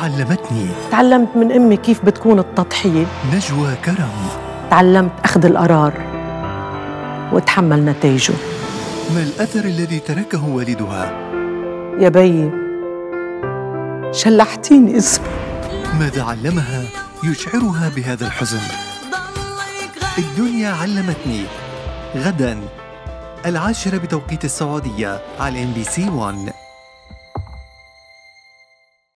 علمتني. تعلمت من أمي كيف بتكون التضحية. نجوى كرم. تعلمت أخذ القرار وأتحمل نتائجه. ما الأثر الذي تركه والدها؟ يا بيي شلحتيني اسمي. ماذا علمها يشعرها بهذا الحزن؟ الدنيا علمتني، غداً 10:00 بتوقيت السعودية على MBC 1.